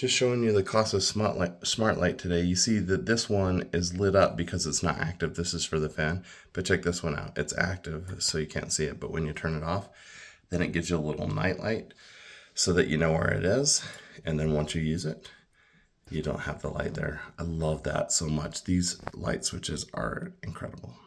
Just showing you the Kasa smart light today. You see that this one is lit up because it's not active. This is for the fan. But check this one out. It's active, so you can't see it. But when you turn it off, then it gives you a little night light so that you know where it is. And then once you use it, you don't have the light there. I love that so much. These light switches are incredible.